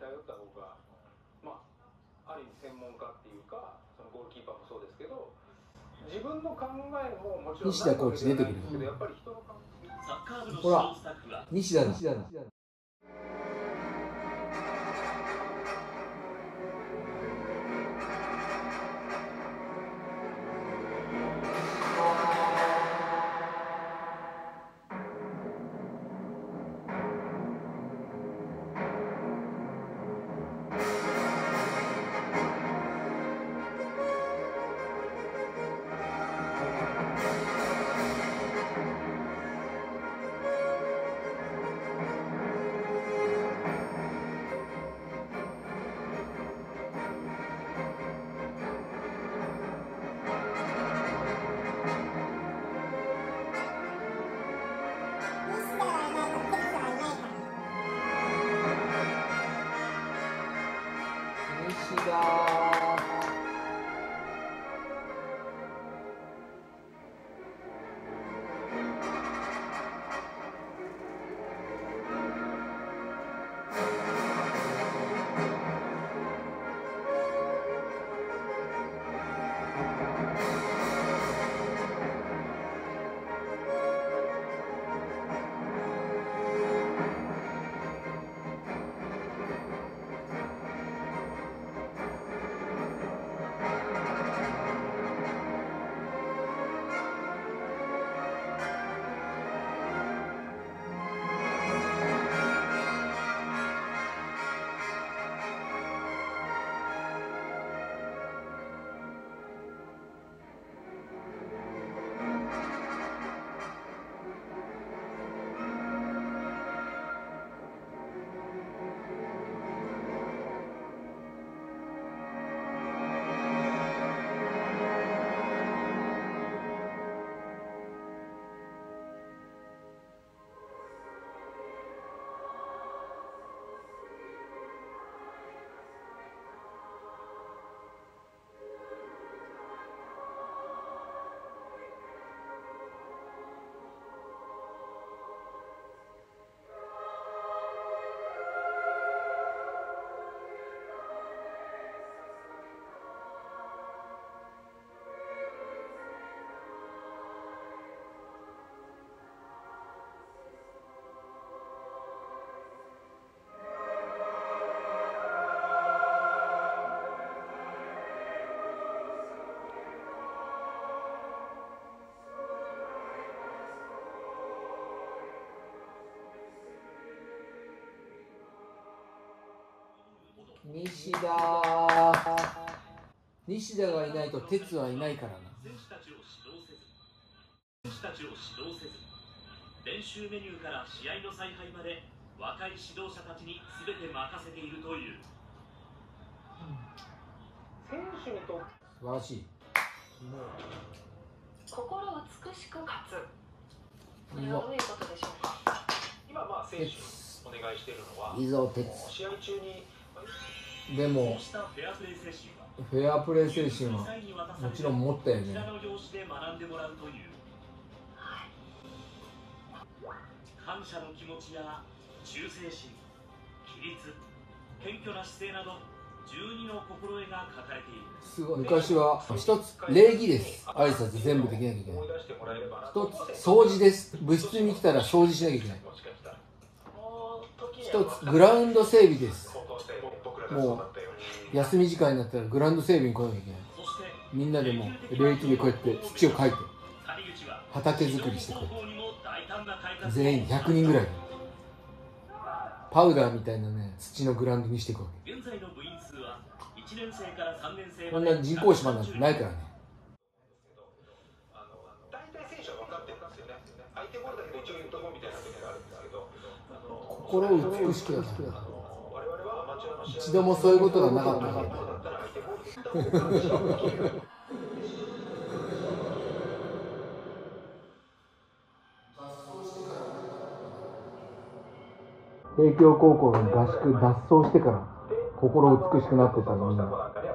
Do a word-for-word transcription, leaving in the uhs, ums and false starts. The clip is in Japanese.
頼った方が、まあ、ある意味専門家っていうか、そのゴールキーパーもそうですけど、自分の考えももちろん西田コーチ出てくるけど、やっぱり人の考え、 ほら西田だ。西田西田西田がいないと哲はいないからな。 選手たちを指導せず選手たちを指導せず練習メニューから試合の采配まで若い指導者たちに全て任せているという、 選手にとって素晴らしい。 心美しく勝つ。これはどういうことでしょうか。 今まあ選手にお願いしているのは、 いいぞ哲。 試合中にでもそうしたフェアプレー精神はフェアプレー精神はもちろん持ったよね。 こちらの用紙で学んでもらうという、感謝の気持ちや忠誠心、規律、謙虚な姿勢などじゅうにの心得が書かれている。 すごい。昔は一つ礼儀です。挨拶全部できなきゃいけない。一つ掃除です。部室に来たら掃除しなきゃいけない。一つグラウンド整備です。もう休み時間になったらグラウンド整備に来なきゃいけない。みんなでも礼儀でこうやって土をかいて畑作りしてこうやって全員ひゃくにんぐらいパウダーみたいなね土のグラウンドにしていくわけ。 現在の部員数はいちねん生からさんねん生こんな人工芝なんてないからね。 大体選手は分かってるんですよね。相手ボールだけど一応言っとこうみたいな時があるんですけど、 心を美しくだから。一度もそういうことがなかったから。帝京高校の合宿脱走してから心美しくなってたのみんな。